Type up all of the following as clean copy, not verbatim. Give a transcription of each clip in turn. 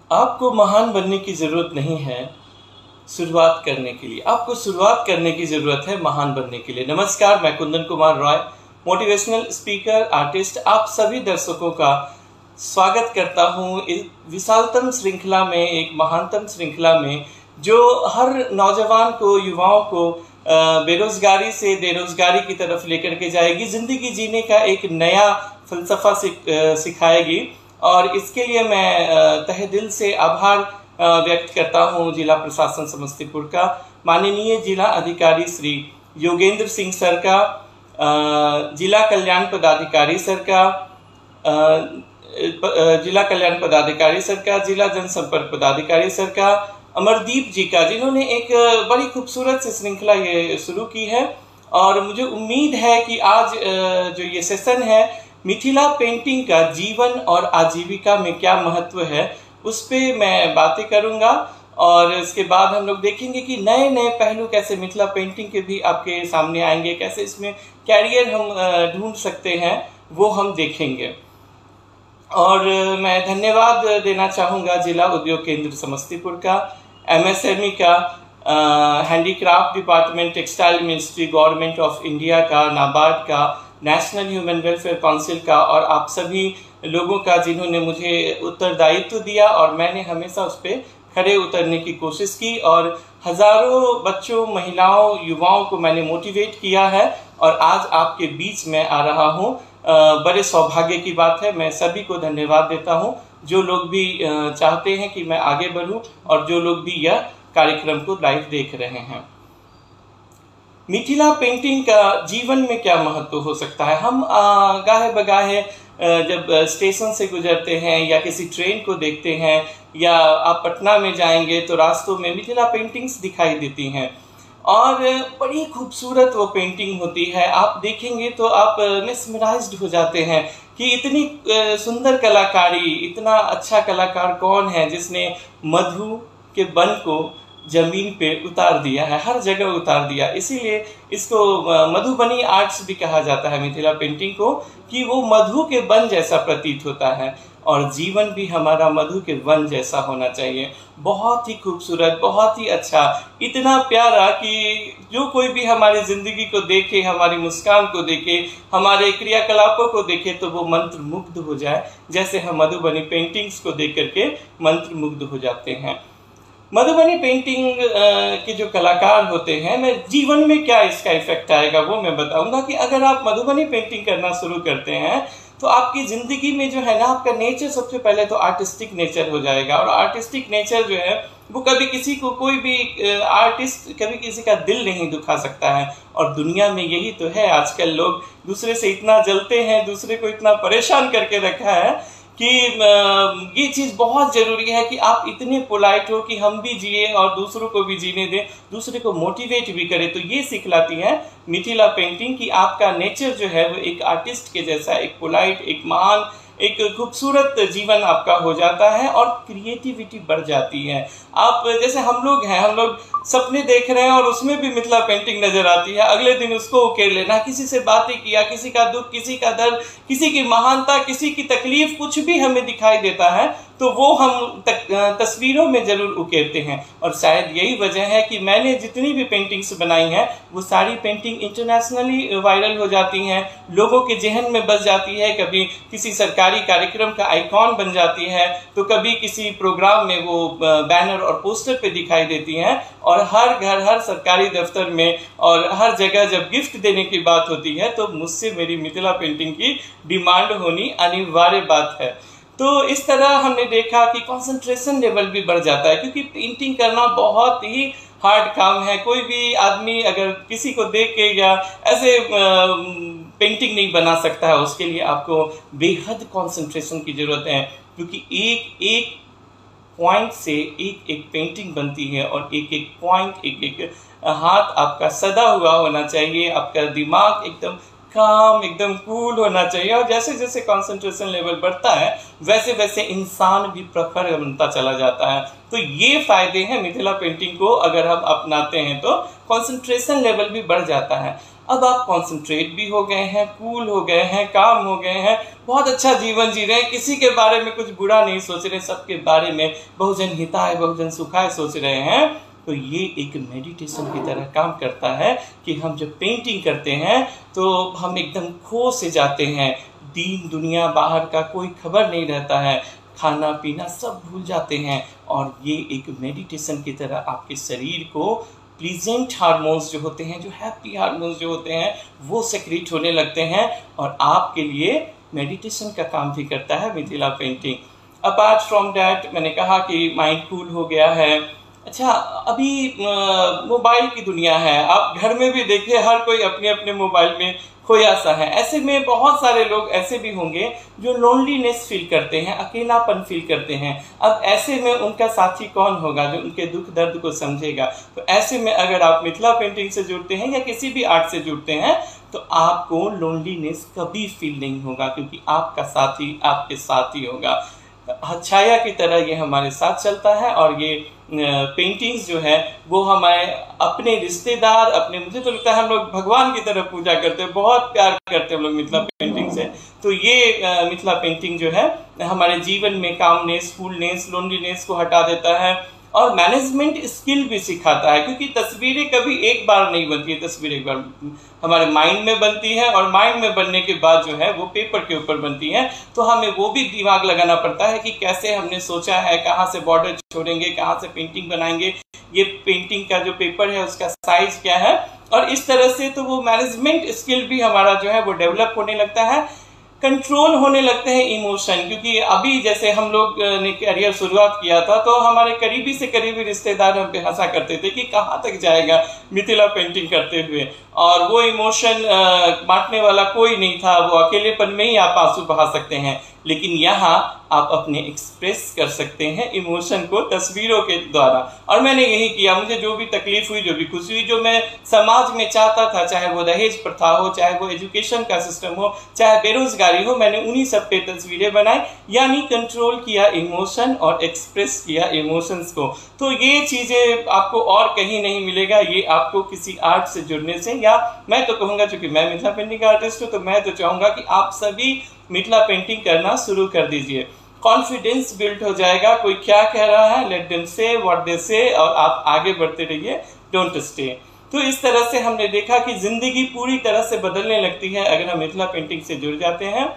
आपको महान बनने की ज़रूरत नहीं है शुरुआत करने के लिए, आपको शुरुआत करने की ज़रूरत है महान बनने के लिए। नमस्कार, मैं Kundan Kumar Roy, motivational speaker, artist, आप सभी दर्शकों का स्वागत करता हूँ इस विशालतम श्रृंखला में, एक महानतम श्रृंखला में, जो हर नौजवान को, युवाओं को बेरोजगारी से बेरोजगारी की तरफ लेकर के जाएगी, ज़िंदगी जीने का एक नया फलसफा सिखाएगी। और इसके लिए मैं तहे दिल से आभार व्यक्त करता हूं जिला प्रशासन समस्तीपुर का, माननीय जिला अधिकारी श्री योगेंद्र सिंह सर का, जिला कल्याण पदाधिकारी सर का, जिला जनसंपर्क पदाधिकारी सर का, अमरदीप जी का, जिन्होंने एक बड़ी खूबसूरत सी श्रृंखला ये शुरू की है। और मुझे उम्मीद है कि आज जो ये सेशन है, मिथिला पेंटिंग का जीवन और आजीविका में क्या महत्व है, उस पे मैं बातें करूंगा। और इसके बाद हम लोग देखेंगे कि नए नए पहलू कैसे मिथिला पेंटिंग के भी आपके सामने आएंगे, कैसे इसमें कैरियर हम ढूंढ सकते हैं, वो हम देखेंगे। और मैं धन्यवाद देना चाहूँगा जिला उद्योग केंद्र समस्तीपुर का, MSME का, handicraft department, textile ministry, government of India का, नाबार्ड का, नेशनल ह्यूमन वेलफेयर काउंसिल का, और आप सभी लोगों का जिन्होंने मुझे उत्तरदायित्व दिया और मैंने हमेशा उस पर खड़े उतरने की कोशिश की। और हजारों बच्चों, महिलाओं, युवाओं को मैंने मोटिवेट किया है और आज आपके बीच में आ रहा हूँ। बड़े सौभाग्य की बात है। मैं सभी को धन्यवाद देता हूँ जो लोग भी चाहते हैं कि मैं आगे बढ़ूँ और जो लोग भी यह कार्यक्रम को लाइव देख रहे हैं। मिथिला पेंटिंग का जीवन में क्या महत्व हो सकता है? हम गाहे बगाहे जब स्टेशन से गुजरते हैं या किसी ट्रेन को देखते हैं, या आप पटना में जाएंगे तो रास्तों में मिथिला पेंटिंग्स दिखाई देती हैं और बड़ी खूबसूरत वो पेंटिंग होती है। आप देखेंगे तो आप मेस्मराइज्ड हो जाते हैं कि इतनी सुंदर कलाकारी, इतना अच्छा कलाकार कौन है जिसने मधु के बन को जमीन पे उतार दिया है, हर जगह उतार दिया। इसीलिए इसको मधुबनी आर्ट्स भी कहा जाता है, मिथिला पेंटिंग को, कि वो मधु के वन जैसा प्रतीत होता है। और जीवन भी हमारा मधु के वन जैसा होना चाहिए। बहुत ही खूबसूरत, बहुत ही अच्छा, इतना प्यारा कि जो कोई भी हमारी जिंदगी को देखे, हमारी मुस्कान को देखे, हमारे क्रियाकलापों को देखे तो वो मंत्र मुग्ध हो जाए, जैसे हम मधुबनी पेंटिंग्स को देख करके मंत्र मुग्ध हो जाते हैं। मधुबनी पेंटिंग के जो कलाकार होते हैं, मैं जीवन में क्या इसका इफेक्ट आएगा वो मैं बताऊंगा। कि अगर आप मधुबनी पेंटिंग करना शुरू करते हैं तो आपकी ज़िंदगी में जो है ना, आपका नेचर सबसे पहले तो आर्टिस्टिक नेचर हो जाएगा। और आर्टिस्टिक नेचर जो है वो कभी किसी को, कोई भी आर्टिस्ट कभी किसी का दिल नहीं दुखा सकता है। और दुनिया में यही तो है, आजकल लोग दूसरे से इतना जलते हैं, दूसरे को इतना परेशान करके रखा है कि ये चीज़ बहुत ज़रूरी है कि आप इतने पोलाइट हो कि हम भी जिए और दूसरों को भी जीने दें, दूसरे को मोटिवेट भी करें। तो ये सिखलाती है मिथिला पेंटिंग कि आपका नेचर जो है वो एक आर्टिस्ट के जैसा, एक पोलाइट, एक महान, एक खूबसूरत जीवन आपका हो जाता है और क्रिएटिविटी बढ़ जाती है। आप जैसे हम लोग हैं, हम लोग सपने देख रहे हैं और उसमें भी मिथिला पेंटिंग नजर आती है, अगले दिन उसको उकेर लेना, किसी से बातें किया, किसी का दुख, किसी का दर्द, किसी की महानता, किसी की तकलीफ, कुछ भी हमें दिखाई देता है तो वो हम तस्वीरों में जरूर उकेरते हैं। और शायद यही वजह है कि मैंने जितनी भी पेंटिंग्स बनाई हैं वो सारी पेंटिंग इंटरनेशनली वायरल हो जाती हैं, लोगों के जहन में बस जाती है। कभी किसी सरकारी कार्यक्रम का आइकॉन बन जाती है, तो कभी किसी प्रोग्राम में वो बैनर और पोस्टर पे दिखाई देती हैं। और हर घर, हर सरकारी दफ्तर में और हर जगह जब गिफ्ट देने की बात होती है तो मुझसे मेरी मिथिला पेंटिंग की डिमांड होनी अनिवार्य बात है। तो इस तरह हमने देखा कि कंसंट्रेशन लेवल भी बढ़ जाता है, क्योंकि पेंटिंग करना बहुत ही हार्ड काम है। कोई भी आदमी अगर किसी को देख के या ऐसे पेंटिंग नहीं बना सकता है, उसके लिए आपको बेहद कंसंट्रेशन की जरूरत है, क्योंकि एक एक पॉइंट से एक एक पेंटिंग बनती है और एक एक पॉइंट, एक एक हाथ आपका सदा हुआ होना चाहिए, आपका दिमाग एकदम काम, एकदम कूल होना चाहिए। और जैसे जैसे कंसंट्रेशन लेवल बढ़ता है वैसे वैसे इंसान भी प्रखर बनता चला जाता है। तो ये फायदे हैं मिथिला पेंटिंग को अगर हम अपनाते हैं तो कंसंट्रेशन लेवल भी बढ़ जाता है। अब आप कॉन्सेंट्रेट भी हो गए हैं, कूल हो गए हैं, काम हो गए हैं, बहुत अच्छा जीवन जी रहे हैं, किसी के बारे में कुछ बुरा नहीं सोच रहे, सबके बारे में बहुजन हिताय बहुजन सुखाय सोच रहे हैं। तो ये एक मेडिटेशन की तरह काम करता है कि हम जब पेंटिंग करते हैं तो हम एकदम खो से जाते हैं, दीन दुनिया बाहर का कोई खबर नहीं रहता है, खाना पीना सब भूल जाते हैं, और ये एक मेडिटेशन की तरह आपके शरीर को प्लीजेंट हार्मोन्स जो होते हैं, जो हैप्पी हार्मोन्स जो होते हैं, वो सेक्रेट होने लगते हैं, और आपके लिए मेडिटेशन का काम भी करता है Mithila painting. Apart from that, मैंने कहा कि माइंड कूल हो गया है। अच्छा, अभी मोबाइल की दुनिया है, आप घर में भी देखिए हर कोई अपने अपने मोबाइल में खोया सा है। ऐसे में बहुत सारे लोग ऐसे भी होंगे जो लोनलीनेस फील करते हैं, अकेलापन फील करते हैं। अब ऐसे में उनका साथी कौन होगा जो उनके दुख दर्द को समझेगा? तो ऐसे में अगर आप मिथिला पेंटिंग से जुड़ते हैं या किसी भी आर्ट से जुड़ते हैं तो आपको लोनलीनेस कभी फील नहीं होगा, क्योंकि आपका साथी आपके साथ ही होगा। छाया की तरह ये हमारे साथ चलता है, और ये पेंटिंग्स जो है वो हमारे अपने रिश्तेदार, अपने, मुझे तो लगता है हम लोग भगवान की तरह पूजा करते हैं, बहुत प्यार करते हैं हम लोग मिथिला पेंटिंग से। तो ये मिथिला पेंटिंग जो है हमारे जीवन में कामनेस, फुलनेस, लोनलीनेस को हटा देता है, और मैनेजमेंट स्किल भी सिखाता है, क्योंकि तस्वीरें कभी एक बार नहीं बनती है, तस्वीर एक बार हमारे माइंड में बनती है, और माइंड में बनने के बाद जो है वो पेपर के ऊपर बनती है। तो हमें वो भी दिमाग लगाना पड़ता है कि कैसे हमने सोचा है, कहाँ से बॉर्डर छोड़ेंगे, कहाँ से पेंटिंग बनाएंगे, ये पेंटिंग का जो पेपर है उसका साइज क्या है, और इस तरह से तो वो मैनेजमेंट स्किल भी हमारा जो है वो डेवलप होने लगता है, कंट्रोल होने लगते हैं इमोशन। क्योंकि अभी जैसे हम लोग ने करियर शुरुआत किया था तो हमारे करीबी से करीबी रिश्तेदार हम पे हंसा करते थे कि कहाँ तक जाएगा मिथिला पेंटिंग करते हुए, और वो इमोशन बांटने वाला कोई नहीं था, वो अकेलेपन में ही आप आंसू बहा सकते हैं। लेकिन यहाँ आप अपने एक्सप्रेस कर सकते हैं इमोशन को तस्वीरों के द्वारा, और मैंने यही किया। मुझे जो भी तकलीफ हुई, जो भी खुशी हुई, जो मैं समाज में चाहता था, चाहे वो दहेज प्रथा हो, चाहे वो एजुकेशन का सिस्टम हो, चाहे बेरोजगारी हो, मैंने उन्हीं सब पे तस्वीरें बनाई, यानी कंट्रोल किया इमोशन और एक्सप्रेस किया इमोशंस को। तो ये चीजें आपको और कहीं नहीं मिलेगा, ये आपको किसी आर्ट से जुड़ने से, या मैं तो कहूंगा चूंकि मैं मिथिला पेंटिंग का आर्टिस्ट हूँ तो मैं तो चाहूंगा कि आप सभी मिथिला पेंटिंग करना शुरू कर दीजिए। कॉन्फिडेंस बिल्ड हो जाएगा, कोई क्या कह रहा है, let them say what they say, और आप आगे बढ़ते रहिए, डोंट स्टे। तो इस तरह से हमने देखा कि जिंदगी पूरी तरह से बदलने लगती है अगर हम मिथिला पेंटिंग से जुड़ जाते हैं।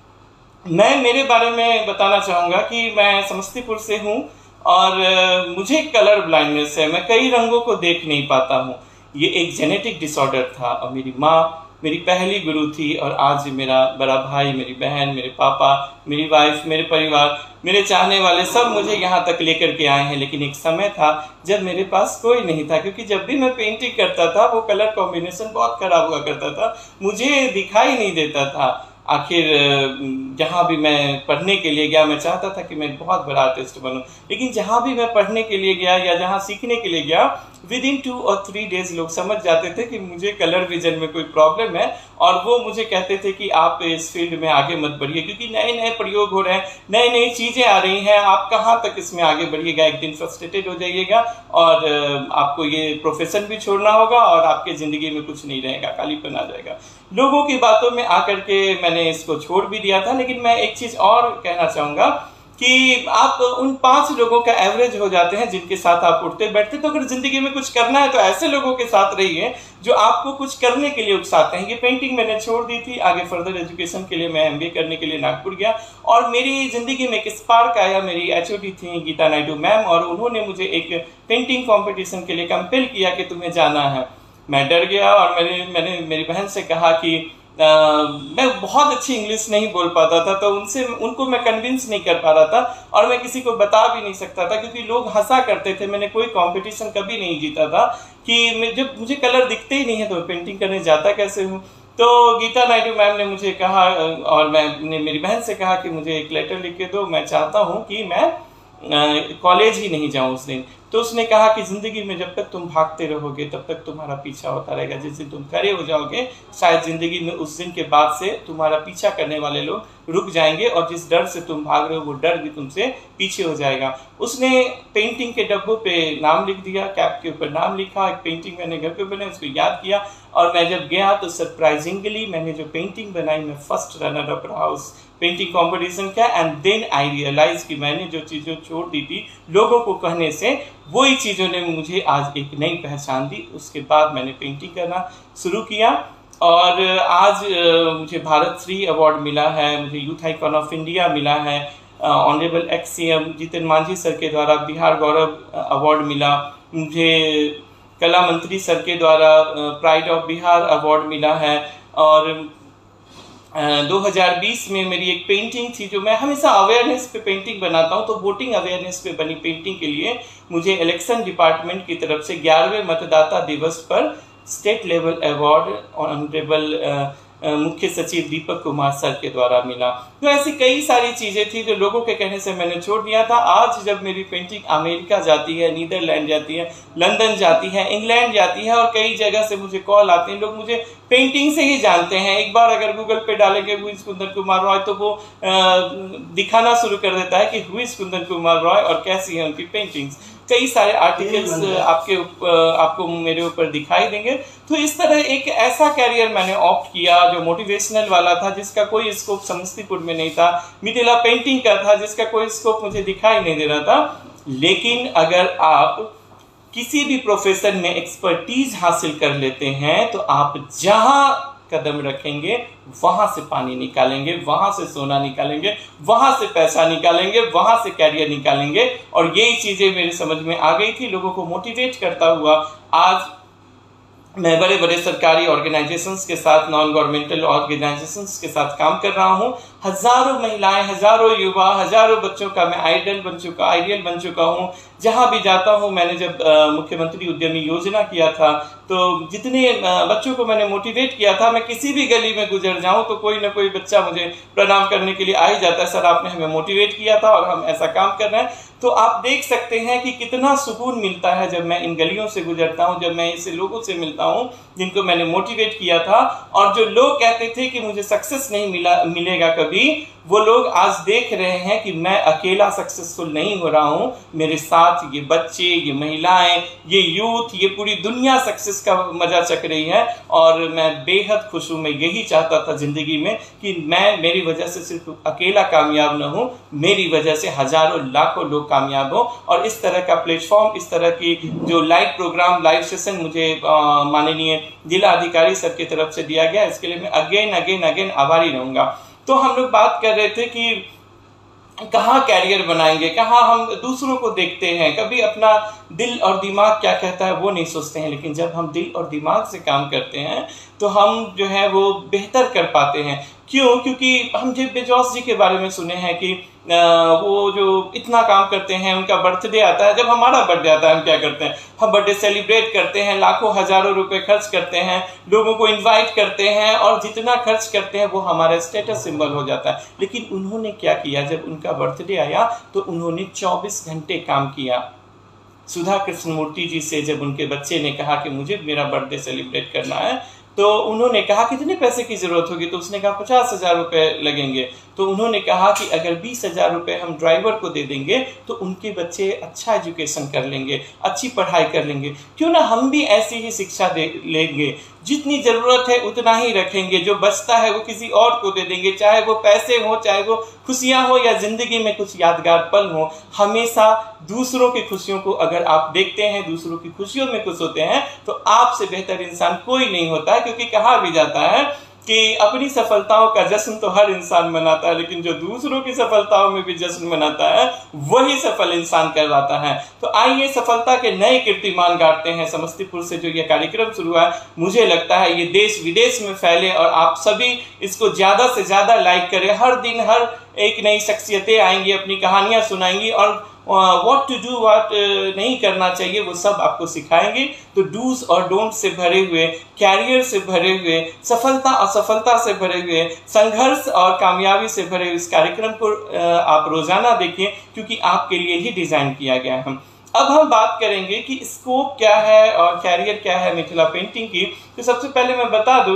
मैं मेरे बारे में बताना चाहूंगा कि मैं समस्तीपुर से हूँ, और मुझे कलर ब्लाइंडनेस है, मैं कई रंगों को देख नहीं पाता हूँ। ये एक जेनेटिक डिसऑर्डर था, और मेरी माँ मेरी पहली गुरु थी, और आज मेरा बड़ा भाई, मेरी बहन, मेरे पापा, मेरी वाइफ, मेरे परिवार, मेरे चाहने वाले सब मुझे यहाँ तक लेकर के आए हैं। लेकिन एक समय था जब मेरे पास कोई नहीं था, क्योंकि जब भी मैं पेंटिंग करता था वो कलर कॉम्बिनेशन बहुत खराब हुआ करता था, मुझे दिखाई नहीं देता था। आखिर जहाँ भी मैं पढ़ने के लिए गया, मैं चाहता था कि मैं एक बहुत बड़ा आर्टिस्ट बनूं, लेकिन जहाँ भी मैं पढ़ने के लिए गया या जहाँ सीखने के लिए गया, विद इन 2 और 3 डेज लोग समझ जाते थे कि मुझे कलर विजन में कोई प्रॉब्लम है, और वो मुझे कहते थे कि आप इस फील्ड में आगे मत बढ़िए, क्योंकि नए नए प्रयोग हो रहे हैं, नई नई चीजें आ रही हैं, आप कहाँ तक इसमें आगे बढ़िएगा, एक दिन फ्रस्ट्रेटेड हो जाइएगा, और आपको ये प्रोफेशन भी छोड़ना होगा, और आपके जिंदगी में कुछ नहीं रहेगा, खालीपन आ जाएगा। लोगों की बातों में आकर के मैंने इसको छोड़ भी दिया था। लेकिन मैं एक चीज और कहना चाहूंगा कि आप उन 5 लोगों का एवरेज हो जाते हैं जिनके साथ आप उठते बैठते। तो अगर जिंदगी में कुछ करना है तो ऐसे लोगों के साथ रहिए जो आपको कुछ करने के लिए उकसाते हैं। ये पेंटिंग मैंने छोड़ दी थी, आगे फर्दर एजुकेशन के लिए मैं MBA करने के लिए नागपुर गया, और मेरी जिंदगी में एक स्पार्क आया। मेरी HOD थी गीता नायडू मैम, और उन्होंने मुझे एक पेंटिंग कॉम्पिटिशन के लिए कंपेल किया कि तुम्हें जाना है। मैं डर गया, और मैंने मेरी बहन से कहा कि मैं बहुत अच्छी इंग्लिश नहीं बोल पाता था, तो उनको मैं कन्विंस नहीं कर पा रहा था, और मैं किसी को बता भी नहीं सकता था क्योंकि लोग हंसा करते थे। मैंने कोई कंपटीशन कभी नहीं जीता था कि जब मुझे कलर दिखते ही नहीं है तो मैं पेंटिंग करने जाता कैसे हूँ। तो गीता नायडू मैम ने मुझे कहा, और मैंने मेरी बहन से कहा कि मुझे एक लेटर लिख के दो, मैं चाहता हूँ कि मैं कॉलेज ही नहीं जाऊं उस दिन। तो उसने कहा कि ज़िंदगी में जब तक तुम भागते रहोगे तब तक तुम्हारा पीछा होता रहेगा, जिस दिन तुम खड़े हो जाओगे शायद ज़िंदगी में उस दिन के बाद से तुम्हारा पीछा करने वाले लोग रुक जाएंगे और जिस डर से तुम भाग रहे हो वो डर भी तुमसे पीछे हो जाएगा। उसने पेंटिंग के डब्बों पे नाम लिख दिया, कैप के ऊपर नाम लिखा, एक पेंटिंग मैंने घर पे बनाई, उसको याद किया और मैं जब गया तो सरप्राइजिंगली मैंने जो पेंटिंग बनाई मैं फर्स्ट रनर अप रहा उस पेंटिंग कंपटीशन का। एंड देन आई रियलाइज कि मैंने जो चीज़ें छोड़ दी थी लोगों को कहने से, वही चीज़ों ने मुझे आज एक नई पहचान दी। उसके बाद मैंने पेंटिंग करना शुरू किया और आज मुझे भारत श्री अवार्ड मिला है, मुझे यूथ आइकॉन ऑफ इंडिया मिला है, honourable ex CM Jitan Manjhi sir के द्वारा बिहार गौरव अवार्ड मिला, मुझे कला मंत्री सर के द्वारा प्राइड ऑफ बिहार अवार्ड मिला है और 2020 में मेरी एक पेंटिंग थी जो मैं हमेशा अवेयरनेस पे पेंटिंग बनाता हूँ, तो वोटिंग अवेयरनेस पे बनी पेंटिंग के लिए मुझे इलेक्शन डिपार्टमेंट की तरफ से 11वें मतदाता दिवस पर स्टेट लेवल अवार्ड ऑनरेबल मुख्य सचिव दीपक कुमार सर के द्वारा मिला। तो ऐसी कई सारी चीजें थी जो लोगों के कहने से मैंने छोड़ दिया था। आज जब मेरी पेंटिंग अमेरिका जाती है, नीदरलैंड जाती है, लंदन जाती है, इंग्लैंड जाती है और कई जगह से मुझे कॉल आते हैं, लोग मुझे पेंटिंग से ही जानते हैं। एक बार अगर गूगल पे डालेंगे हु इज कुंदन कुमार रॉय तो वो दिखाना शुरू कर देता है कि हु इज कुंदन कुमार रॉय और कैसी है उनकी पेंटिंग्स। कई सारे आर्टिकल्स आपको मेरे ऊपर दिखाई देंगे। तो इस तरह एक ऐसा कैरियर मैंने ऑप्ट किया जो मोटिवेशनल वाला था, जिसका कोई स्कोप समस्तीपुर में नहीं था, मिथिला पेंटिंग का था जिसका कोई स्कोप मुझे दिखाई नहीं दे रहा था। लेकिन अगर आप किसी भी प्रोफेशन में एक्सपर्टीज हासिल कर लेते हैं तो आप जहां कदम रखेंगे वहां से पानी निकालेंगे, वहां से सोना निकालेंगे, वहां से पैसा निकालेंगे, वहां से कैरियर निकालेंगे। और यही चीजें मेरे समझ में आ गई थी। लोगों को मोटिवेट करता हुआ आज मैं बड़े बड़े सरकारी ऑर्गेनाइजेशंस के साथ, नॉन गवर्नमेंटल ऑर्गेनाइजेशंस के साथ काम कर रहा हूं। हजारों महिलाएं, हजारों युवा, हजारों बच्चों का मैं आइडियल बन चुका हूं। जहां भी जाता हूं, मैंने जब मुख्यमंत्री उद्यमी योजना किया था तो जितने बच्चों को मैंने मोटिवेट किया था, मैं किसी भी गली में गुजर जाऊं तो कोई ना कोई बच्चा मुझे प्रणाम करने के लिए आ ही जाता है, सर आपने हमें मोटिवेट किया था और हम ऐसा काम कर रहे हैं। तो आप देख सकते हैं कि कितना सुकून मिलता है जब मैं इन गलियों से गुजरता हूं, जब मैं ऐसे लोगों से मिलता हूं जिनको मैंने मोटिवेट किया था। और जो लोग कहते थे कि मुझे सक्सेस नहीं मिलेगा कभी, वो लोग आज देख रहे हैं कि मैं अकेला सक्सेसफुल नहीं हो रहा हूं, मेरे साथ ये बच्चे, ये महिलाएं, ये यूथ, ये पूरी दुनिया सक्सेस का मजा चख रही है। और मैं बेहद खुश हूं। मैं यही चाहता था जिंदगी में कि मेरी वजह से सिर्फ अकेला कामयाब न हूं, मेरी वजह से हजारों लाखों लोग कामयाब हो। और इस तरह का प्लेटफॉर्म, इस तरह की जो लाइव प्रोग्राम, लाइव सेशन मुझे माननीय जिला अधिकारी सर की तरफ से दिया गया, इसके लिए मैं अगेन आभारी रहूंगा। तो हम लोग बात कर रहे थे कि कहाँ कैरियर बनाएंगे, कहाँ हम दूसरों को देखते हैं, कभी अपना दिल और दिमाग क्या कहता है वो नहीं सोचते हैं। लेकिन जब हम दिल और दिमाग से काम करते हैं तो हम जो है वो बेहतर कर पाते हैं। क्यों? क्योंकि हम जेफ बेजोस जी के बारे में सुने हैं कि वो जो इतना काम करते हैं, उनका बर्थडे आता है, जब हमारा बर्थडे आता है हम क्या करते हैं, हम बर्थडे सेलिब्रेट करते हैं, लाखों हजारों रुपए खर्च करते हैं, लोगों को इनवाइट करते हैं और जितना खर्च करते हैं वो हमारा स्टेटस सिंबल हो जाता है। लेकिन उन्होंने क्या किया, जब उनका बर्थडे आया तो उन्होंने 24 घंटे काम किया। सुधा कृष्णमूर्ति जी से जब उनके बच्चे ने कहा कि मुझे मेरा बर्थडे सेलिब्रेट करना है, तो उन्होंने कहा कितने पैसे की जरूरत होगी, तो उसने कहा 50,000 रुपए लगेंगे। तो उन्होंने कहा कि अगर 20,000 रुपए हम ड्राइवर को दे देंगे तो उनके बच्चे अच्छा एजुकेशन कर लेंगे, अच्छी पढ़ाई कर लेंगे। क्यों ना हम भी ऐसी ही शिक्षा दे लेंगे, जितनी जरूरत है उतना ही रखेंगे, जो बचता है वो किसी और को दे देंगे, चाहे वो पैसे हो, चाहे वो खुशियां हो या जिंदगी में कुछ यादगार पल हो। हमेशा दूसरों की खुशियों को अगर आप देखते हैं, दूसरों की खुशियों में खुश होते हैं, तो आपसे बेहतर इंसान कोई नहीं होता है। क्योंकि कहा भी जाता है कि अपनी सफलताओं का जश्न तो हर इंसान मनाता है, लेकिन जो दूसरों की सफलताओं में भी जश्न मनाता है वही सफल इंसान कहलाता है। तो आइए सफलता के नए कीर्तिमान गाड़ते हैं। समस्तीपुर से जो ये कार्यक्रम शुरू हुआ है, मुझे लगता है ये देश विदेश में फैले और आप सभी इसको ज्यादा से ज्यादा लाइक करें। हर दिन हर एक नई शख्सियतें आएंगी, अपनी कहानियां सुनाएंगी और व्हाट टू डू, व्हाट नहीं करना चाहिए, वो सब आपको सिखाएंगे। तो डूज और डोंट से भरे हुए, कैरियर से भरे हुए, सफलता असफलता से भरे हुए, संघर्ष और कामयाबी से भरे हुए इस कार्यक्रम को आप रोजाना देखिए, क्योंकि आपके लिए ही डिजाइन किया गया है। अब हम बात करेंगे कि स्कोप क्या है और कैरियर क्या है मिथिला पेंटिंग की। तो सबसे पहले मैं बता दूं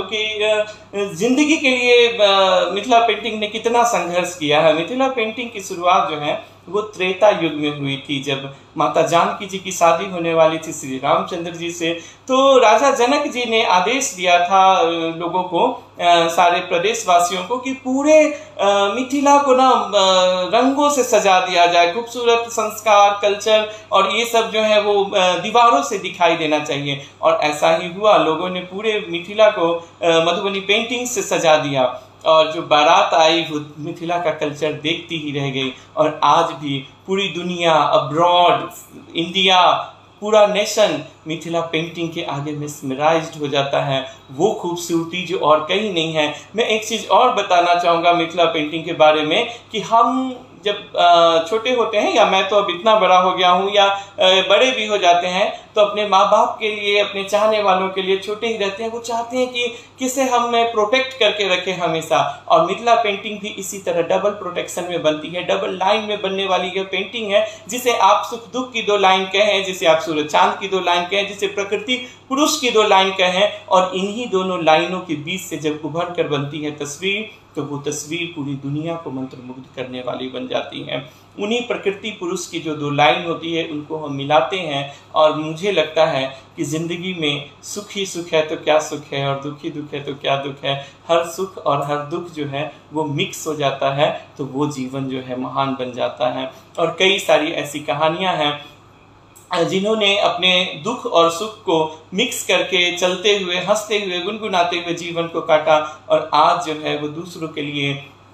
कि जिंदगी के लिए मिथिला पेंटिंग ने कितना संघर्ष किया है। मिथिला पेंटिंग की शुरुआत जो है वो त्रेता युग में हुई थी, जब माता जानकी जी की शादी होने वाली थी श्री रामचंद्र जी से। तो राजा जनक जी ने आदेश दिया था लोगों को, सारे प्रदेशवासियों को, कि पूरे मिथिला को ना रंगों से सजा दिया जाए, खूबसूरत संस्कार, कल्चर और ये सब जो है वो दीवारों से दिखाई देना चाहिए। और ऐसा ही हुआ, लोगों ने पूरे मिथिला को मधुबनी पेंटिंग से सजा दिया, और जो बारात आई वो मिथिला का कल्चर देखती ही रह गई। और आज भी पूरी दुनिया, अब्रॉड, इंडिया, पूरा नेशन मिथिला पेंटिंग के आगे मेस्मराइज्ड हो जाता है। वो खूबसूरती जो और कहीं नहीं है। मैं एक चीज़ और बताना चाहूँगा मिथिला पेंटिंग के बारे में, कि हम जब छोटे होते हैं, या मैं तो अब इतना बड़ा हो गया हूँ, या बड़े भी हो जाते हैं, तो अपने माँ बाप के लिए, अपने चाहने वालों के लिए, छोटे ही रहते हैं, वो चाहते हैं कि किसे हम प्रोटेक्ट करके रखें हमेशा। और मिथिला पेंटिंग भी इसी तरह डबल प्रोटेक्शन में बनती है, डबल लाइन में बनने वाली यह पेंटिंग है, जिसे आप सुख दुख की दो लाइन कहें, जिसे आप सूरज चांद की दो लाइन कहें, जिसे प्रकृति पुरुष की दो लाइन कहें, और इन्हीं दोनों लाइनों के बीच से जब उभर कर बनती है तस्वीर, तो वो तस्वीर पूरी दुनिया को मंत्रमुग्ध करने वाली बन जाती है। उन्हीं प्रकृति पुरुष की जो दो लाइन होती है, उनको हम मिलाते हैं, और मुझे लगता है कि जिंदगी में सुख ही सुख है तो क्या सुख है, और दुख ही दुख है तो क्या दुख है। हर सुख और हर दुख जो है वो मिक्स हो जाता है, तो वो जीवन जो है महान बन जाता है। और कई सारी ऐसी कहानियां हैं जिन्होंने अपने दुख और सुख को मिक्स करके चलते हुए, हंसते हुए, गुनगुनाते हुए जीवन को काटा, और आज जो है वो दूसरों के लिए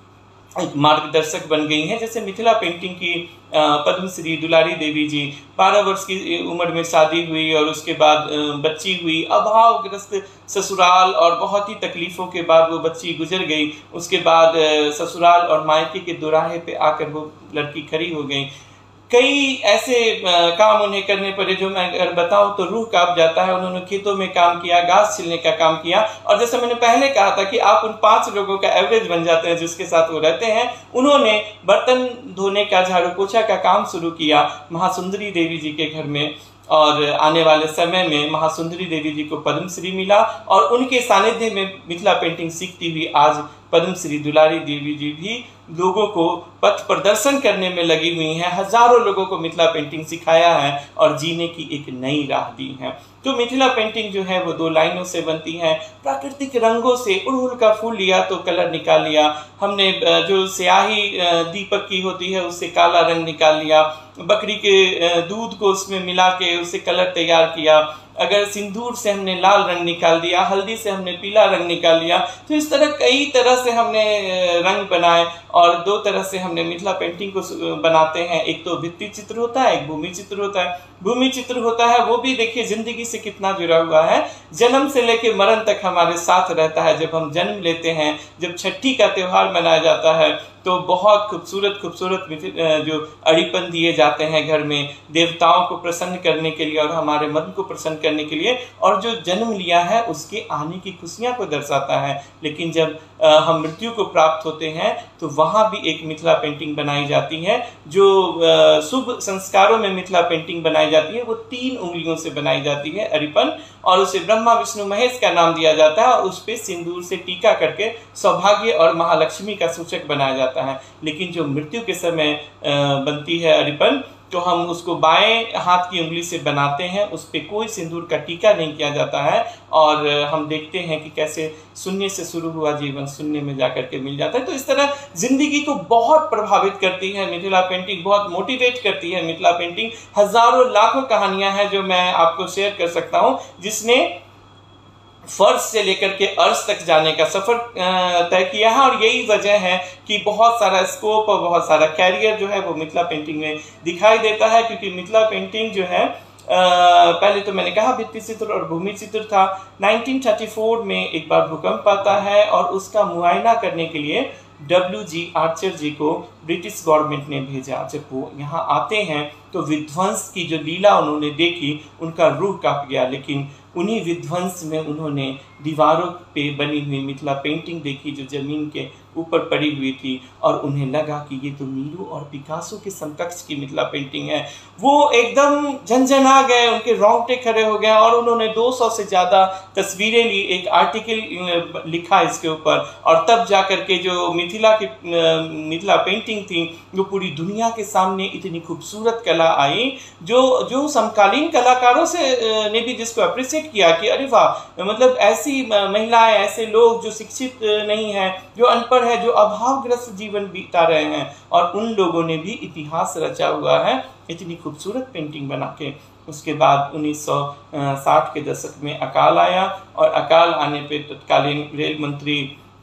एक मार्गदर्शक बन गई हैं। जैसे मिथिला पेंटिंग की पद्मश्री दुलारी देवी जी, 12 वर्ष की उम्र में शादी हुई, और उसके बाद बच्ची हुई, अभावग्रस्त ससुराल और बहुत ही तकलीफों के बाद वो बच्ची गुजर गई। उसके बाद ससुराल और मायके के दोराहे पे आकर वो लड़की खड़ी हो गई। कई ऐसे काम उन्हें करने पड़े जो मैं अगर बताऊं तो रूह कांप जाता है। उन्होंने खेतों में काम किया, घास छिलने का काम किया, और जैसे मैंने पहले कहा था कि आप उन 5 लोगों का एवरेज बन जाते हैं जिसके साथ वो रहते हैं। उन्होंने बर्तन धोने का, झाड़ू पोछा का काम शुरू किया महासुंदरी देवी जी के घर में, और आने वाले समय में महासुंदरी देवी जी को पद्मश्री मिला, और उनके सानिध्य में मिथिला पेंटिंग सीखती हुई आज पद्मश्री दुलारी देवी जी भी लोगों को पथ प्रदर्शन करने में लगी हुई हैं। हजारों लोगों को मिथिला पेंटिंग सिखाया है और जीने की एक नई राह दी है। तो मिथिला पेंटिंग जो है वो 2 लाइनों से बनती है, प्राकृतिक रंगों से। उड़हुल का फूल लिया तो कलर निकाल लिया हमने, जो स्याही दीपक की होती है उससे काला रंग निकाल लिया, बकरी के दूध को उसमें मिला के उससे कलर तैयार किया, अगर सिंदूर से हमने लाल रंग निकाल दिया, हल्दी से हमने पीला रंग निकाल लिया। तो इस तरह कई तरह से हमने रंग बनाए, और 2 तरह से हमने मिथिला पेंटिंग को बनाते हैं। एक तो भित्ति चित्र होता है, एक भूमि चित्र होता है। भूमि चित्र होता है वो भी देखिए जिंदगी से कितना जुड़ा हुआ है, जन्म से लेकर मरण तक हमारे साथ रहता है। जब हम जन्म लेते हैं, जब छठी का त्योहार मनाया जाता है, तो बहुत खूबसूरत खूबसूरत जो अड़ीपन दिए जाते हैं घर में, देवताओं को प्रसन्न करने के लिए और हमारे मन को प्रसन्न करने के लिए, और जो जन्म लिया है उसके आने की खुशियां को दर्शाता है। लेकिन जब हम मृत्यु को प्राप्त होते हैं तो वहां भी एक मिथिला पेंटिंग बनाई जाती है। जो शुभ संस्कारों में मिथिला पेंटिंग बनाई जाती है वो 3 उंगलियों से बनाई जाती है, अरिपन, और उसे ब्रह्मा विष्णु महेश का नाम दिया जाता है, और उस पे सिंदूर से टीका करके सौभाग्य और महालक्ष्मी का सूचक बनाया जाता है। लेकिन जो मृत्यु के समय बनती है अरिपन, तो हम उसको बाएं हाथ की उंगली से बनाते हैं, उस पर कोई सिंदूर का टीका नहीं किया जाता है, और हम देखते हैं कि कैसे शून्य से शुरू हुआ जीवन शून्य में जाकर के मिल जाता है। तो इस तरह जिंदगी को बहुत प्रभावित करती है मिथिला पेंटिंग, बहुत मोटिवेट करती है मिथिला पेंटिंग। हजारों लाखों कहानियां हैं जो मैं आपको शेयर कर सकता हूं, जिसने फर्श से लेकर के अर्श तक जाने का सफर तय किया है। और यही वजह है कि बहुत सारा स्कोप और बहुत सारा कैरियर जो है वो मिथिला पेंटिंग में दिखाई देता है। क्योंकि मिथिला पेंटिंग जो है पहले तो मैंने कहा भित्ति चित्र और भूमि चित्र था। 1934 में एक बार भूकंप आता है, और उसका मुआयना करने के लिए WG आर्चर जी को ब्रिटिश गवर्नमेंट ने भेजा। जब वो यहाँ आते हैं तो विध्वंस की जो लीला उन्होंने देखी, उनका रूह कांप गया। लेकिन उन्हीं विध्वंस में उन्होंने दीवारों पे बनी हुई मिथिला पेंटिंग देखी जो ज़मीन के ऊपर पड़ी हुई थी, और उन्हें लगा कि ये तो मीरू और पिकासो के समकक्ष की मिथिला पेंटिंग है। वो एकदम झंझना गए, उनके रोंगटे खड़े हो गए, और उन्होंने 200 से ज़्यादा तस्वीरें ली, एक आर्टिकल लिखा इसके ऊपर, और तब जाकर के जो मिथिला पेंटिंग थी वो पूरी दुनिया के सामने इतनी खूबसूरत कला आई, जो समकालीन कलाकारों से ने भी जिसको अप्रिशिएट किया कि अरे वाह, मतलब ऐसी महिलाएं, ऐसे लोग जो शिक्षित नहीं हैं, जो अनपढ़ है, जो अभावग्रस्त जीवन बीता रहे हैं, और उन लोगों ने भी इतिहास रचा हुआ है इतनी खूबसूरत पेंटिंग बना के। उसके बाद 1960 के दशक में अकाल आया, और अकाल आने पे तत्कालीन रेल मंत्री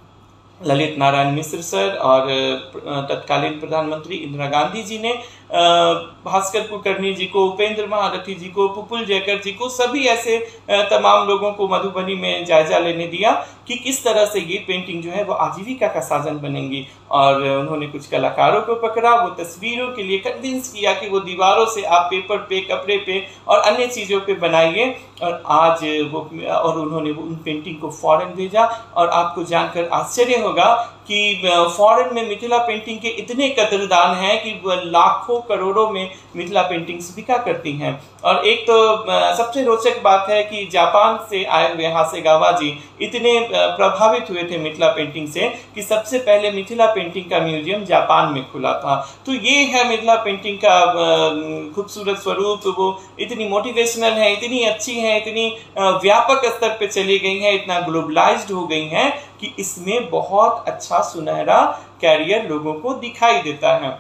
ललित नारायण मिश्र सर और तत्कालीन प्रधानमंत्री इंदिरा गांधी जी ने भास्कर कुलकर्णी जी को, उपेंद्र महारथी जी को, पुपुल जयकर जी को, सभी ऐसे तमाम लोगों को मधुबनी में जायजा लेने दिया कि किस तरह से ये पेंटिंग जो है वो आजीविका का साधन बनेंगी। और उन्होंने कुछ कलाकारों को पकड़ा, वो तस्वीरों के लिए कन्विंस किया कि वो दीवारों से आप पेपर पे, कपड़े पे और अन्य चीज़ों पे बनाइए। और आज वो, और उन्होंने उन पेंटिंग को फॉरेन भेजा, और आपको जानकर आश्चर्य होगा कि फॉरेन में मिथिला पेंटिंग के इतने कदरदान हैं कि लाखों करोड़ों में मिथिला पेंटिंग्स बिका करती हैं। और एक तो सबसे रोचक बात है कि जापान से आए हुए हासेगावा जी इतने प्रभावित हुए थे मिथिला पेंटिंग से कि सबसे पहले मिथिला पेंटिंग का म्यूजियम जापान में खुला था। तो ये है मिथिला पेंटिंग का खूबसूरत स्वरूप। वो इतनी मोटिवेशनल है, इतनी अच्छी है, इतनी व्यापक स्तर पे चली गई है, इतना ग्लोबलाइज्ड हो गई है कि इसमें बहुत अच्छा सुनहरा कैरियर लोगों को दिखाई देता है।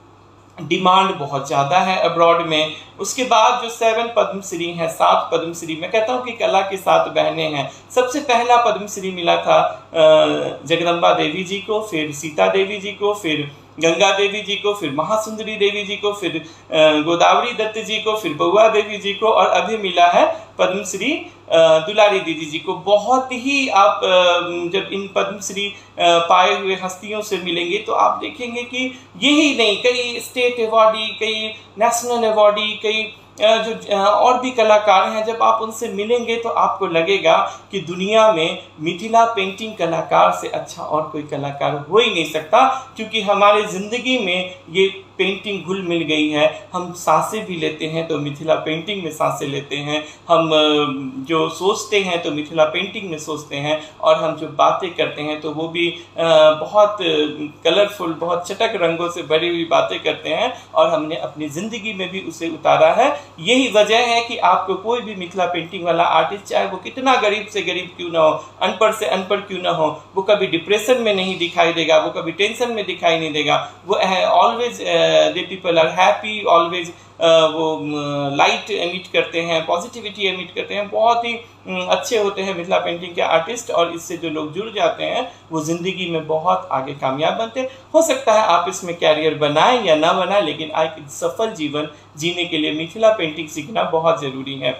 डिमांड बहुत ज़्यादा है अब्रॉड में। उसके बाद जो 7 पद्मश्री हैं, 7 पद्मश्री, मैं कहता हूँ कि कला की 7 बहनें हैं। सबसे पहला पद्मश्री मिला था जगदम्बा देवी जी को, फिर सीता देवी जी को, फिर गंगा देवी जी को, फिर महासुंदरी देवी जी को, फिर गोदावरी दत्त जी को, फिर बउआ देवी जी को, और अभी मिला है पद्मश्री दुलारी दीदी जी को। बहुत ही आप जब इन पद्मश्री पाए हुए हस्तियों से मिलेंगे तो आप देखेंगे कि यही नहीं, कई स्टेट अवार्डी, कई नेशनल अवार्डी, कई जो और भी कलाकार हैं, जब आप उनसे मिलेंगे तो आपको लगेगा कि दुनिया में मिथिला पेंटिंग कलाकार से अच्छा और कोई कलाकार हो ही नहीं सकता, क्योंकि हमारे ज़िंदगी में ये पेंटिंग घुल मिल गई है। हम सांसें भी लेते हैं तो मिथिला पेंटिंग में सांसें लेते हैं, हम जो सोचते हैं तो मिथिला पेंटिंग में सोचते हैं, और हम जो बातें करते हैं तो वो भी बहुत कलरफुल, बहुत चटक रंगों से भरी हुई बातें करते हैं, और हमने अपनी ज़िंदगी में भी उसे उतारा है। यही वजह है कि आपको कोई भी मिथिला पेंटिंग वाला आर्टिस्ट, चाहे वो कितना गरीब से गरीब क्यों ना हो, अनपढ़ से अनपढ़ क्यों ना हो, वो कभी डिप्रेशन में नहीं दिखाई देगा, वो कभी टेंशन में दिखाई नहीं देगा। वो always they people are happy, always वो लाइट एमिट करते हैं, पॉजिटिविटी एमिट करते हैं, बहुत ही अच्छे होते हैं मिथिला पेंटिंग के आर्टिस्ट। और इससे जो लोग जुड़ जाते हैं वो ज़िंदगी में बहुत आगे कामयाब बनते हैं। हो सकता है आप इसमें कैरियर बनाएं या ना बनाएं, लेकिन एक सफल जीवन जीने के लिए मिथिला पेंटिंग सीखना बहुत ज़रूरी है।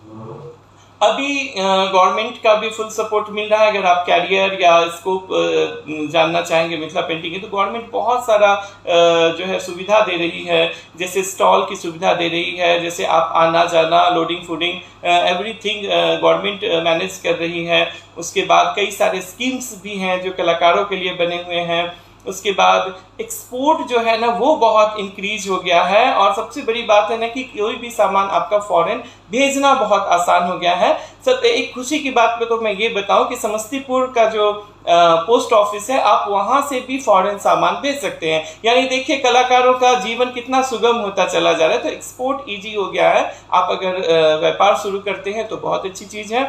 अभी गवर्नमेंट का भी फुल सपोर्ट मिल रहा है। अगर आप कैरियर या स्कोप जानना चाहेंगे मिथिला पेंटिंग के, तो गवर्नमेंट बहुत सारा जो है सुविधा दे रही है, जैसे स्टॉल की सुविधा दे रही है, जैसे आप आना जाना, loading fooding, everything government manage कर रही है। उसके बाद कई सारे स्कीम्स भी हैं जो कलाकारों के लिए बने हुए हैं। उसके बाद एक्सपोर्ट जो है ना वो बहुत इंक्रीज हो गया है, और सबसे बड़ी बात है ना कि कोई भी सामान आपका फॉरेन भेजना बहुत आसान हो गया है। सब एक खुशी की बात पे तो मैं ये बताऊं कि समस्तीपुर का जो पोस्ट ऑफिस है, आप वहां से भी फॉरेन सामान भेज सकते हैं। यानी देखिए कलाकारों का जीवन कितना सुगम होता चला जा रहा है। तो एक्सपोर्ट ईजी हो गया है। आप अगर व्यापार शुरू करते हैं तो बहुत अच्छी चीज है।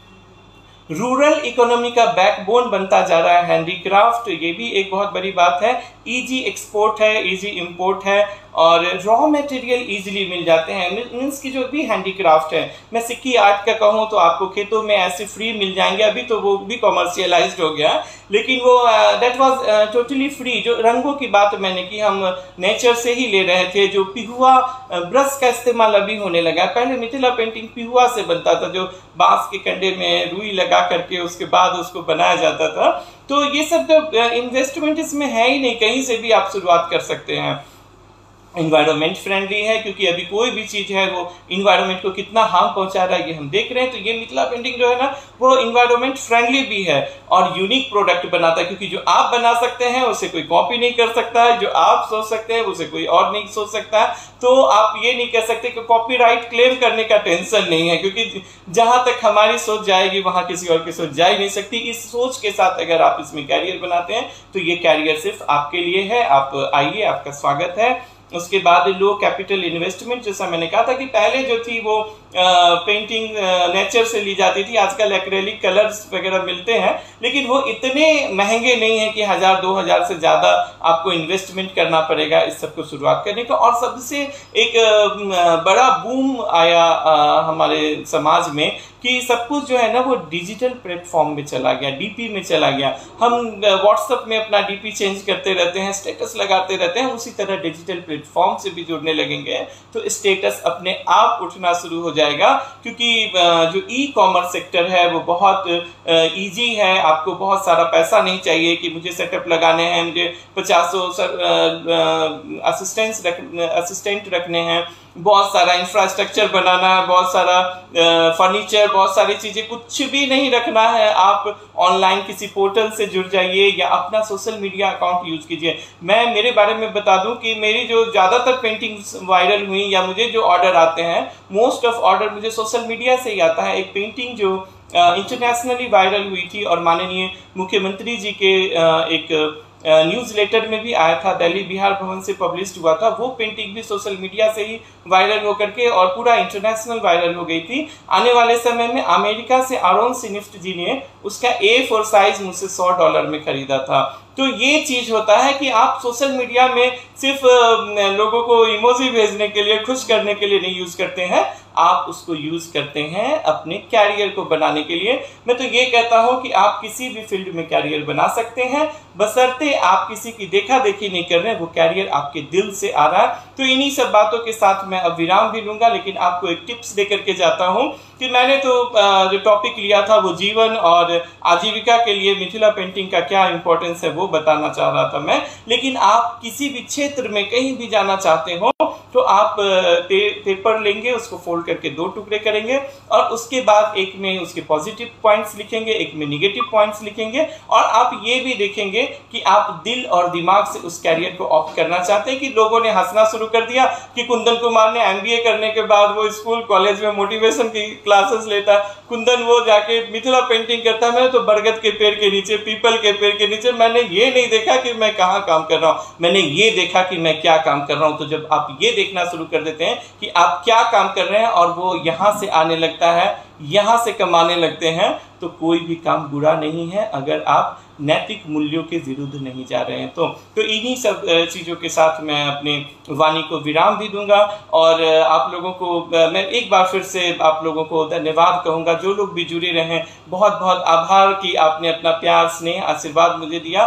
रूरल इकोनॉमी का बैकबोन बनता जा रहा है हैंडीक्राफ्ट, ये भी एक बहुत बड़ी बात है। इजी एक्सपोर्ट है, इजी इंपोर्ट है, और रॉ मटेरियल ईजिली मिल जाते हैं। मीन्स की जो भी हैंडीक्राफ्ट है, मैं सिक्की आर्ट का कहूँ तो आपको खेतों में ऐसे फ्री मिल जाएंगे। अभी तो वो भी कॉमर्शियलाइज्ड हो गया, लेकिन वो दैट वाज टोटली फ्री। जो रंगों की बात मैंने की, हम नेचर से ही ले रहे थे। जो पिहुआ ब्रश का इस्तेमाल अभी होने लगा, पहले मिथिला पेंटिंग पिहुआ से बनता था, जो बांस के कंडे में रुई लगा करके उसके बाद उसको बनाया जाता था। तो ये सब तो इन्वेस्टमेंट इसमें है ही नहीं, कहीं से भी आप शुरुआत कर सकते हैं। इन्वायरमेंट फ्रेंडली है, क्योंकि अभी कोई भी चीज है वो इन्वायरमेंट को कितना हार्म पहुंचा रहा है ये हम देख रहे हैं। तो ये मिथिला पेंटिंग जो है ना, वो इन्वायरमेंट फ्रेंडली भी है और यूनिक प्रोडक्ट बनाता है, क्योंकि जो आप बना सकते हैं उसे कोई कॉपी नहीं कर सकता है, जो आप सोच सकते हैं उसे कोई और नहीं सोच सकता है। तो आप ये नहीं कह सकते कि कॉपीराइट क्लेम करने का टेंशन नहीं है, क्योंकि जहां तक हमारी सोच जाएगी वहां किसी और की सोच जा ही नहीं सकती। इस सोच के साथ अगर आप इसमें कैरियर बनाते हैं तो ये कैरियर सिर्फ आपके लिए है। आप आइए, आपका स्वागत है। उसके बाद लो कैपिटल इन्वेस्टमेंट, जैसा मैंने कहा था कि पहले जो थी वो पेंटिंग नेचर से ली जाती थी। आजकल एक्रेलिक कलर्स वगैरह मिलते हैं, लेकिन वो इतने महंगे नहीं है कि 1000-2000 से ज्यादा आपको इन्वेस्टमेंट करना पड़ेगा इस सब को शुरुआत करने का। और सबसे एक बड़ा बूम आया हमारे समाज में कि सब कुछ जो है ना वो डिजिटल प्लेटफॉर्म में चला गया, डीपी में चला गया। हम व्हाट्सएप में अपना डीपी चेंज करते रहते हैं, स्टेटस लगाते रहते हैं, उसी तरह डिजिटल प्लेटफॉर्म से भी जुड़ने लगेंगे तो स्टेटस अपने आप उठना शुरू हो जाएगा। क्योंकि जो ई कॉमर्स सेक्टर है वो बहुत इजी है। आपको बहुत सारा पैसा नहीं चाहिए कि मुझे सेटअप लगाने हैं, मुझे 50 असिस्टेंट रखने हैं, बहुत सारा इंफ्रास्ट्रक्चर बनाना है, बहुत सारा फर्नीचर, बहुत सारी चीजें, कुछ भी नहीं रखना है। आप ऑनलाइन किसी पोर्टल से जुड़ जाइए या अपना सोशल मीडिया अकाउंट यूज कीजिए। मैं मेरे बारे में बता दूं कि मेरी जो ज्यादातर पेंटिंग्स वायरल हुई या मुझे जो ऑर्डर आते हैं, मोस्ट ऑफ ऑर्डर मुझे सोशल मीडिया से ही आता है। एक पेंटिंग जो इंटरनेशनली वायरल हुई थी और माननीय मुख्यमंत्री जी के एक न्यूज़लेटर में भी आया था, दिल्ली बिहार भवन से पब्लिश हुआ था। वो पेंटिंग भी सोशल मीडिया से ही वायरल होकर के और पूरा इंटरनेशनल वायरल हो गई थी। आने वाले समय में अमेरिका से आरोन सिनिफ्ट जी ने उसका A4 साइज मुझसे $100 में खरीदा था। तो ये चीज होता है कि आप सोशल मीडिया में सिर्फ लोगों को इमोजी भेजने के लिए, खुश करने के लिए नहीं यूज करते हैं, आप उसको यूज करते हैं अपने कैरियर को बनाने के लिए। मैं तो ये कहता हूं कि आप किसी भी फील्ड में कैरियर बना सकते हैं, बशर्ते आप किसी की देखा देखी नहीं कर रहे हैं, वो कैरियर आपके दिल से आ रहा है। तो इन्हीं सब बातों के साथ मैं अब विराम भी लूंगा, लेकिन आपको एक टिप्स देकर के जाता हूं कि मैंने तो जो टॉपिक लिया था वो जीवन और आजीविका के लिए मिथिला पेंटिंग का क्या इंपॉर्टेंस है वो बताना चाह रहा था मैं। लेकिन आप किसी भी क्षेत्र में कहीं भी जाना चाहते हो तो आप पेपर लेंगे, उसको फोल्ड करके 2 टुकड़े करेंगे और उसके बाद एक में उसके पॉजिटिव पॉइंट्स लिखेंगे, एक में निगेटिव पॉइंट्स लिखेंगे। और आप ये भी देखेंगे कि आप दिल और दिमाग से उस कैरियर को ऑप्ट करना चाहते हैं। कि लोगों ने हंसना शुरू कर दिया कि कुंदन कुमार ने MBA करने के बाद वो स्कूल कॉलेज में मोटिवेशन की क्लासेस लेता है, कुंदन वो जाके मिथिला पेंटिंग करता है, मैं तो बरगद के पेड़ के नीचे, पीपल के पेड़ के नीचे। मैंने ये नहीं देखा कि मैं कहाँ काम कर रहा हूँ, मैंने ये देखा कि मैं क्या काम कर रहा हूँ। तो जब आप ये देखना शुरू कर देते हैं कि आप क्या काम कर रहे हैं और वो यहां से आने लगता है, यहां से कमाने लगते हैं, तो कोई भी काम बुरा नहीं है अगर आप नैतिक मूल्यों के विरुद्ध नहीं जा रहे हैं। तो इन्हीं सब चीजों के साथ मैं अपनी वाणी को विराम भी दूंगा। और आप लोगों को मैं एक बार फिर से आप लोगों को धन्यवाद कहूंगा, जो लोग भी जुड़े रहे, बहुत बहुत आभार कि आपने अपना प्यार, स्नेह, आशीर्वाद मुझे दिया।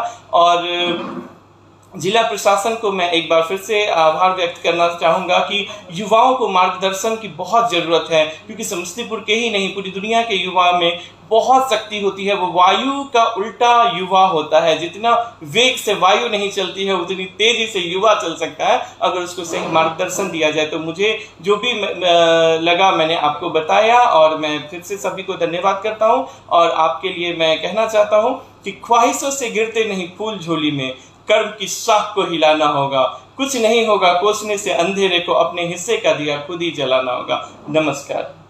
और जिला प्रशासन को मैं एक बार फिर से आभार व्यक्त करना चाहूंगा कि युवाओं को मार्गदर्शन की बहुत जरूरत है, क्योंकि समस्तीपुर के ही नहीं पूरी दुनिया के युवा में बहुत शक्ति होती है। वो वायु का उल्टा युवा होता है। जितना वेग से वायु नहीं चलती है उतनी तेजी से युवा चल सकता है अगर उसको सही मार्गदर्शन दिया जाए। तो मुझे जो भी लगा मैंने आपको बताया और मैं फिर से सभी को धन्यवाद करता हूं। और आपके लिए मैं कहना चाहता हूं कि ख्वाहिशों से गिरते नहीं फूल झोली में, कर्म की शाख को हिलाना होगा। कुछ नहीं होगा कोसने से अंधेरे को, अपने हिस्से का दिया खुद ही जलाना होगा। नमस्कार।